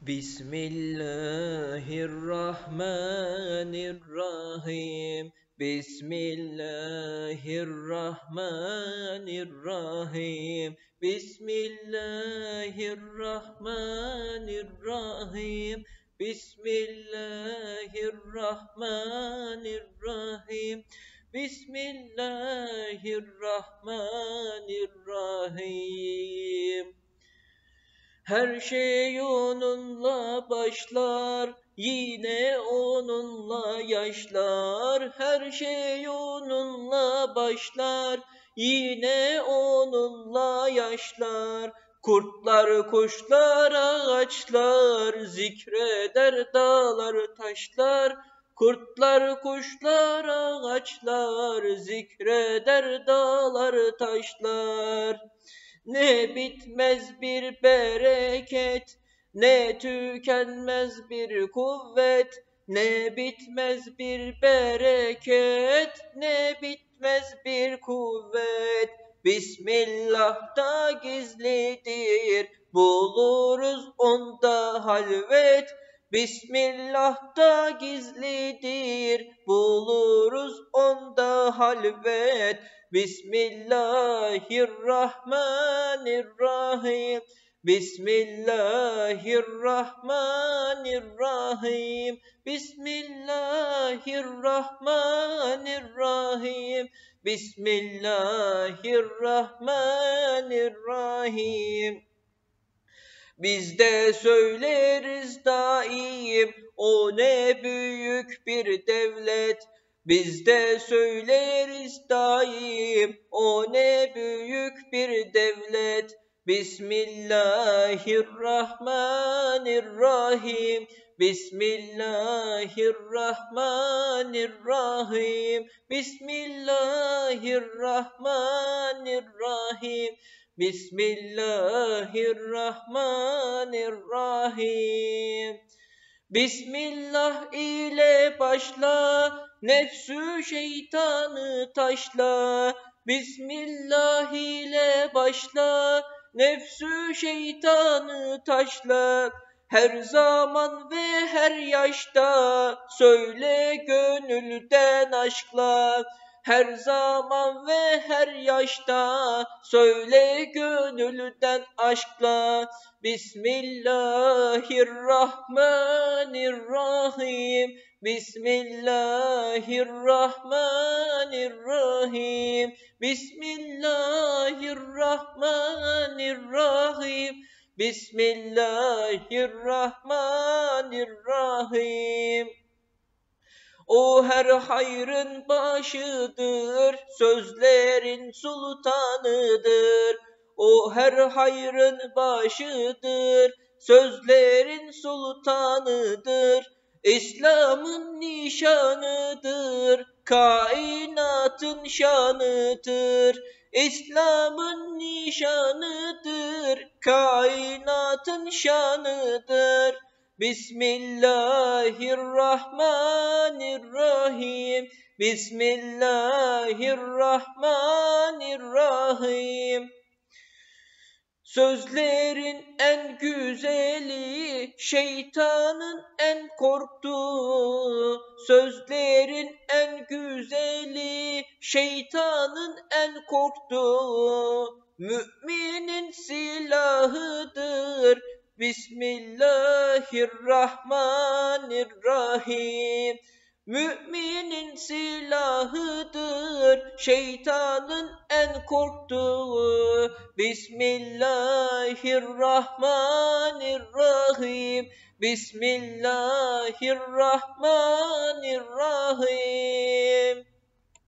Bismillahirrahmanirrahim. Bismillahirrahmanirrahim. Bismillahirrahmanirrahim. Bismillahirrahmanirrahim. Bismillahirrahmanirrahim. Her şey onunla başlar, yine onunla yaşlar. Her şey onunla başlar, yine onunla yaşlar. Kurtlar, kuşlar, ağaçlar, zikreder dağlar, taşlar. Kurtlar, kuşlar, ağaçlar, zikreder dağlar, taşlar. Ne bitmez bir bereket, ne tükenmez bir kuvvet. Ne bitmez bir bereket, ne bitmez bir kuvvet. Bismillah'ta gizlidir, buluruz onda halvet. Bismillah'ta gizlidir, buluruz onda halvet. Bismillahirrahmanirrahim. Bismillahirrahmanirrahim. Bismillahirrahmanirrahim. Bismillahirrahmanirrahim. Biz de söyleriz daim, o ne büyük bir devlet. Biz de söyleriz daim, o ne büyük bir devlet. Bismillahirrahmanirrahim. Bismillahirrahmanirrahim. Bismillahirrahmanirrahim. Bismillahirrahmanirrahim. Bismillah ile başla, nefsü şeytanı taşla. Bismillah ile başla, nefsü şeytanı taşla. Her zaman ve her yaşta söyle gönülden aşkla. Her zaman ve her yaşta söyle gönülden aşkla. Bismillahirrahmanirrahim. Bismillahirrahmanirrahim. Bismillahirrahmanirrahim. Bismillahirrahmanirrahim. O her hayrın başıdır, sözlerin sultanıdır. O her hayrın başıdır, sözlerin sultanıdır. İslam'ın nişanıdır, kainatın şanıdır. İslam'ın nişanıdır, kainatın şanıdır. Bismillahirrahmanirrahim. Bismillahirrahmanirrahim. Sözlerin en güzeli, şeytanın en korktuğu. Sözlerin en güzeli, şeytanın en korktuğu. Müminin silahıdır. Bismillahirrahmanirrahim. Müminin silahıdır, şeytanın en korktuğu. Bismillahirrahmanirrahim. Bismillahirrahmanirrahim.